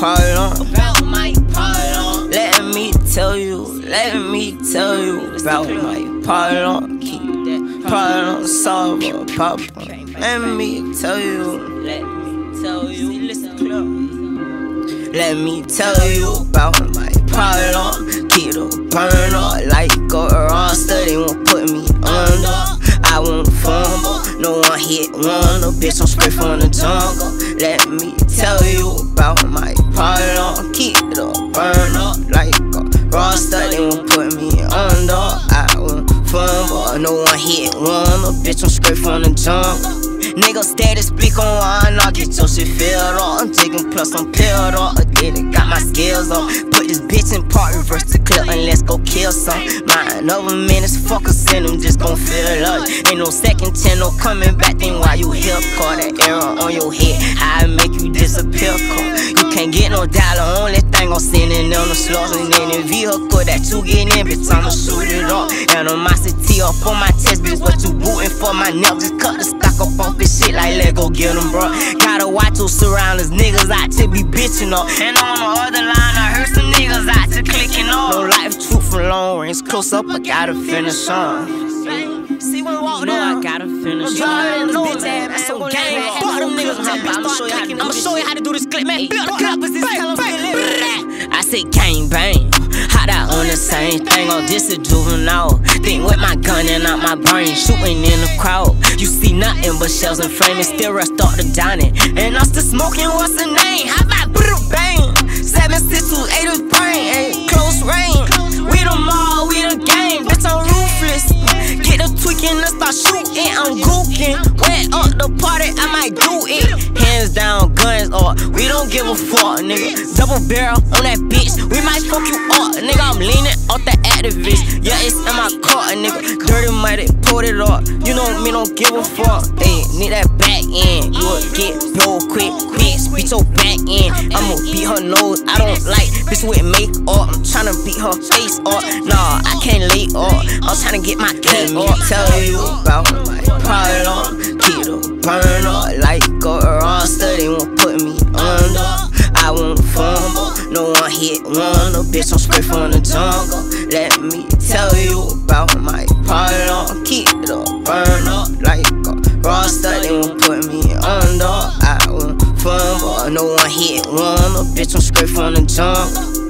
problem. Let me tell you about my problem. Keep that problem, solve a problem. Let me tell you, let me tell you about my problem. Keep the burn up like a roster. They won't put me under. I won't fumble. No one hit one. A bitch, I'm straight from the jungle. Let me tell you about my problem. Keep the burn up like a roster. They won't put me under. I won't fumble. No one hit one. A bitch, I'm straight from the jungle. Nigga steady speak on one, I'll get your shit filled up. I'm taking plus I'm peeled up. Again, got my skills up. Put this bitch in park, reverse the clip, and let's go kill some. Mind over minutes, fuckers in them, just gon' feel up. Ain't no second chance, no coming back, then why you here? Call that arrow on your head, I make you disappear, call. You can't get no dollar, only thing I'm sending on the slots. And in the vehicle that you get in, bitch, I'ma shoot it up. Animosity up on my chest, bitch, what you booting for? My nail just cut the stock up off this shit like let go get them, bro. Gotta watch your surroundings, niggas out to be bitching up. And on the other line, I heard some niggas out to clicking up. No life, truth from long range, close up, I gotta finish on. See when walk down, I gotta finish on. No bitch ass, that's some gang. Fuck them niggas, I'ma show you how to do this clip, man. Build the clappers, this tell them I say gang bang. Hot out on the same thing, oh this a juvenile. Think with my gun and out my brain, shooting in the crowd. You see nothing but shells and flames, still rush start to dining. And I'm still smoking, what's the name? How about bang? 762 is brain, ain't close range. We the mall, we the game, bitch I'm ruthless. Get the tweaking and start shooting, I'm gooking. Wet up the party, I might do it. Hands down, guns up, we don't give a fuck, nigga. Double barrel on that bitch, we might fuck you up, nigga. I'm leaning off the activist, yeah, it's in my car, nigga. Dirty mighty, pulled it up, you know me, don't give a fuck. Ayy, need that back end, you will get blow quick, bitch, beat your back end. I'ma beat her nose, I don't like bitch with makeup. I'm tryna beat her face up, nah, I can't lay up. I'm tryna get my cake up. Tell you about my problem. Keep the burn up like a roster. They won't put me under. I won't fumble. No one hit one. A bitch, I'm straight from the jungle. Let me tell you about my problem. Keep the burn up like a roster. They won't put me under. I won't fumble. No one hit one. A bitch, I'm straight from the jungle.